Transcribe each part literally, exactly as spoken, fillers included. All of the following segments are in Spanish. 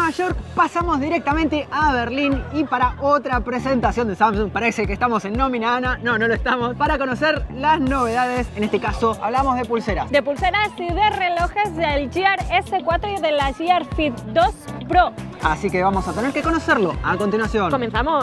Nueva York pasamos directamente a Berlín y para otra presentación de Samsung, parece que estamos en nómina, Ana, no, no lo estamos, para conocer las novedades. En este caso hablamos de pulseras. De pulseras y de relojes del Gear S cuatro y de la Gear Fit dos Pro. Así que vamos a tener que conocerlo a continuación. Comenzamos.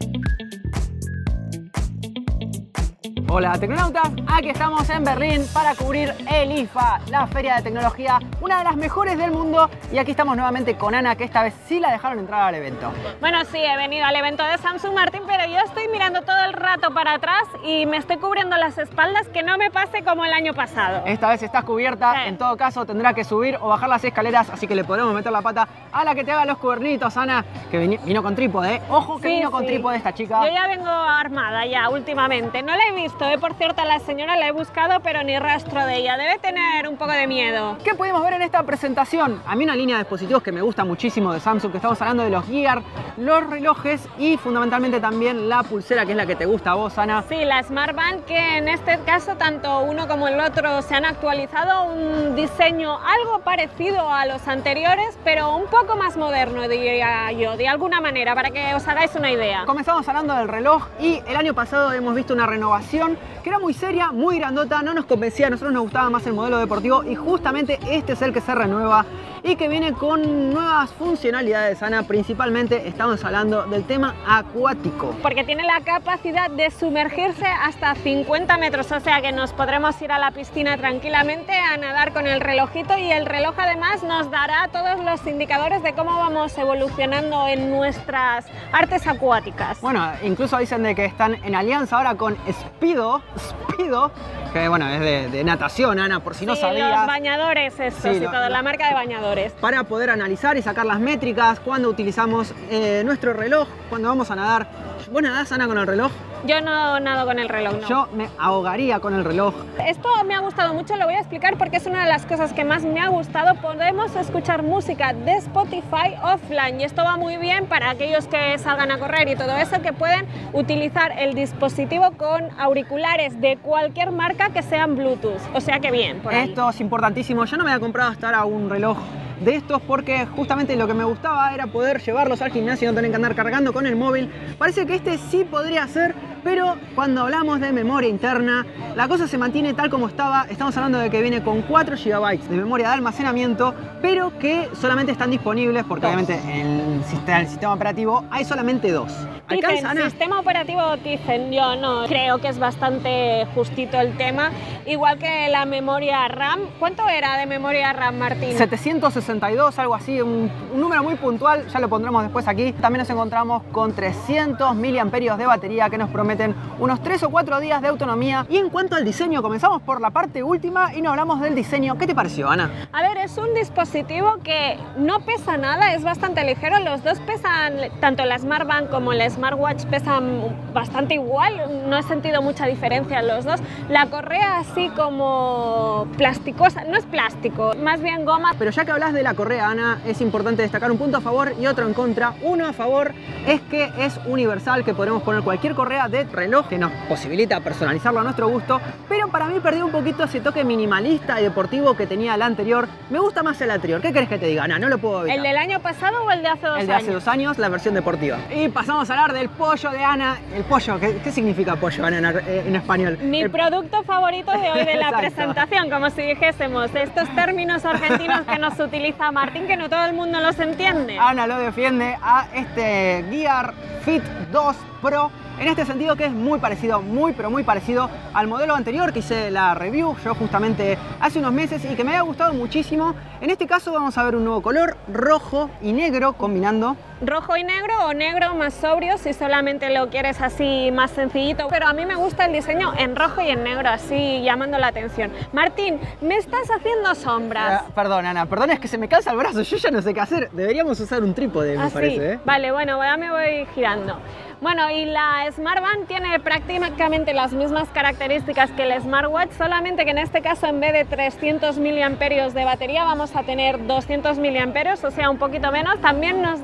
Hola tecnonautas, aquí estamos en Berlín para cubrir el I F A, la feria de tecnología, una de las mejores del mundo, y aquí estamos nuevamente con Ana, que esta vez sí la dejaron entrar al evento. Bueno, sí, he venido al evento de Samsung, Martín, pero yo estoy mirando todo el rato para atrás y me estoy cubriendo las espaldas, que no me pase como el año pasado. Esta vez estás cubierta, sí. En todo caso tendrá que subir o bajar las escaleras, así que le podremos meter la pata a la que te haga los cuernitos, Ana, que vino, vino con trípode, ¿eh? Ojo que sí, vino con sí. trípode esta chica. Yo ya vengo armada ya últimamente, no la he visto, ¿eh? Por cierto, a la señora la he buscado, pero ni rastro de ella. Debe tener un poco de miedo. ¿Qué pudimos ver en esta presentación? A mí una línea de dispositivos que me gusta muchísimo de Samsung, que estamos hablando de los Gear, los relojes y fundamentalmente también la pulsera, que es la que te gusta a vos, Ana. Sí, la Smart Band, que en este caso tanto uno como el otro se han actualizado, un diseño algo parecido a los anteriores, pero un poco más moderno, diría yo, de alguna manera, para que os hagáis una idea. Comenzamos hablando del reloj y el año pasado hemos visto una renovación que era muy seria, muy grandota, no nos convencía, a nosotros nos gustaba más el modelo deportivo y justamente este es el que se renueva y que viene con nuevas funcionalidades, Ana. Principalmente estamos hablando del tema acuático. Porque tiene la capacidad de sumergirse hasta cincuenta metros, o sea que nos podremos ir a la piscina tranquilamente a nadar con el relojito, y el reloj además nos dará todos los indicadores de cómo vamos evolucionando en nuestras artes acuáticas. Bueno, incluso dicen de que están en alianza ahora con Speedo, Speedo, que bueno, es de, de natación, Ana, por si no sí, sabías. Los bañadores estos Sí, y lo, todo, lo, la marca de bañadores. Para poder analizar y sacar las métricas cuando utilizamos eh, nuestro reloj, cuando vamos a nadar. ¿Vos nadás, Ana, con el reloj? Yo no nado con el reloj, no. Yo me ahogaría con el reloj. Esto me ha gustado mucho, lo voy a explicar porque es una de las cosas que más me ha gustado. Podemos escuchar música de Spotify offline y esto va muy bien para aquellos que salgan a correr y todo eso, que pueden utilizar el dispositivo con auriculares de cualquier marca que sean Bluetooth. O sea que bien, por ahí. Esto es importantísimo. Yo no me había comprado hasta ahora un reloj de estos porque justamente lo que me gustaba era poder llevarlos al gimnasio y no tener que andar cargando con el móvil. Parece que este sí podría ser, pero cuando hablamos de memoria interna, la cosa se mantiene tal como estaba. Estamos hablando de que viene con cuatro gigabytes de memoria de almacenamiento, pero que solamente están disponibles porque dos. Obviamente en el sistema, el sistema operativo hay solamente dos. Tizen, sistema operativo Tizen, yo no creo que es bastante justito el tema, igual que la memoria RAM. ¿Cuánto era de memoria RAM, Martín? setecientos sesenta y dos, algo así, un, un número muy puntual, ya lo pondremos después aquí. También nos encontramos con trescientos miliamperios de batería que nos prometen unos tres o cuatro días de autonomía. Y en cuanto al diseño, comenzamos por la parte última y no hablamos del diseño. ¿Qué te pareció, Ana? A ver, es un dispositivo que no pesa nada, es bastante ligero. Los dos pesan, tanto la Smart Band como la Smartwatch pesan bastante igual, no he sentido mucha diferencia en los dos. La correa así como plasticosa, no es plástico, más bien goma. Pero ya que hablas de la correa, Ana, es importante destacar un punto a favor y otro en contra. Uno a favor es que es universal, que podemos poner cualquier correa de reloj que nos posibilita personalizarlo a nuestro gusto, pero para mí perdió un poquito ese toque minimalista y deportivo que tenía el anterior. Me gusta más el anterior. ¿Qué querés que te diga, Ana? No lo puedo evitar. ¿El del año pasado o el de hace dos años? El de hace dos años, la versión deportiva. Y pasamos a hablar del pollo de Ana. El pollo, ¿qué, qué significa pollo, Ana, en, en español? Mi el... producto favorito de hoy de la presentación, como si dijésemos estos términos argentinos que nos utiliza Martín, que no todo el mundo los entiende. Ana lo defiende a este Gear Fit dos Pro, en este sentido que es muy parecido, muy pero muy parecido al modelo anterior que hice la review yo justamente hace unos meses y que me había gustado muchísimo. En este caso vamos a ver un nuevo color, rojo y negro combinando. Rojo y negro o negro más sobrio si solamente lo quieres así más sencillito, pero a mí me gusta el diseño en rojo y en negro, así llamando la atención. Martín, me estás haciendo sombras. Eh, perdón, Ana, perdón, es que se me cansa el brazo, yo ya no sé qué hacer. Deberíamos usar un trípode, me ¿Ah, parece. Sí? ¿eh? Vale, bueno, ya me voy girando. Bueno, y la Smart Band tiene prácticamente las mismas características que el Smartwatch, solamente que en este caso en vez de trescientos miliamperios de batería vamos a tener doscientos miliamperios, o sea, un poquito menos. También nos dan tres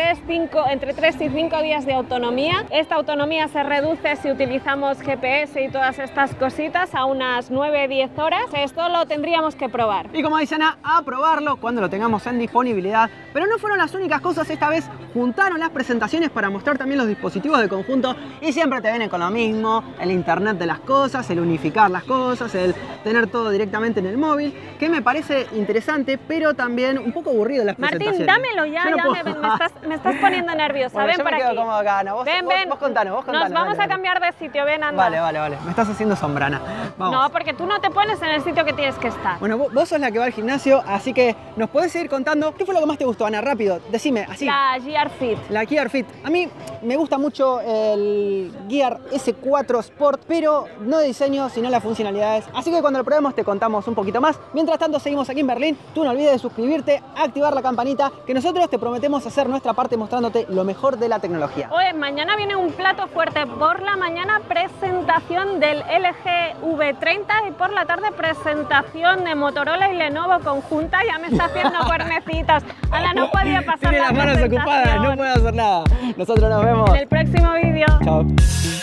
tres, cinco, entre tres y cinco días de autonomía. Esta autonomía se reduce si utilizamos G P S y todas estas cositas a unas nueve a diez horas. Esto lo tendríamos que probar. Y como dice Ana, a probarlo cuando lo tengamos en disponibilidad. Pero no fueron las únicas cosas, esta vez juntaron las presentaciones para mostrar también los dispositivos de conjunto y siempre te vienen con lo mismo, el internet de las cosas, el unificar las cosas, el tener todo directamente en el móvil, que me parece interesante, pero también un poco aburrido las Martín, presentaciones. dámelo ya, no ya puedo. me, me, estás, me estás poniendo nerviosa. Bueno, ven yo por me quedo aquí. cómodo acá, Ana. Vos, ven, vos, ven. vos contanos, vos contanos. Nos vamos dale, a dale. cambiar de sitio, ven, anda. Vale, vale, vale. Me estás haciendo sombrana. Vamos. No, porque tú no te pones en el sitio que tienes que estar. Bueno, vos, vos sos la que va al gimnasio, así que nos podés seguir contando qué fue lo que más te gustó, Ana. Rápido, decime, así. La Gear Fit. La Gear Fit. A mí me gusta mucho el Gear S cuatro Sport, pero no de diseño, sino las funcionalidades. Así que cuando lo probemos te contamos un poquito más. Mientras tanto, seguimos aquí en Berlín. Tú no olvides de suscribirte, activar la campanita, que nosotros te prometemos hacer nuestra parte mostrándote lo mejor de la tecnología. Oye, mañana viene un plato fuerte. Por la mañana, presentación del L G V treinta y por la tarde, presentación de Motorola y Lenovo conjunta. Ya me está haciendo cuernecitos. Ana, no podía pasar Tiene la las manos presentación. ocupadas, no puedo hacer nada. Nosotros nos vemos En el próximo vídeo. Chao.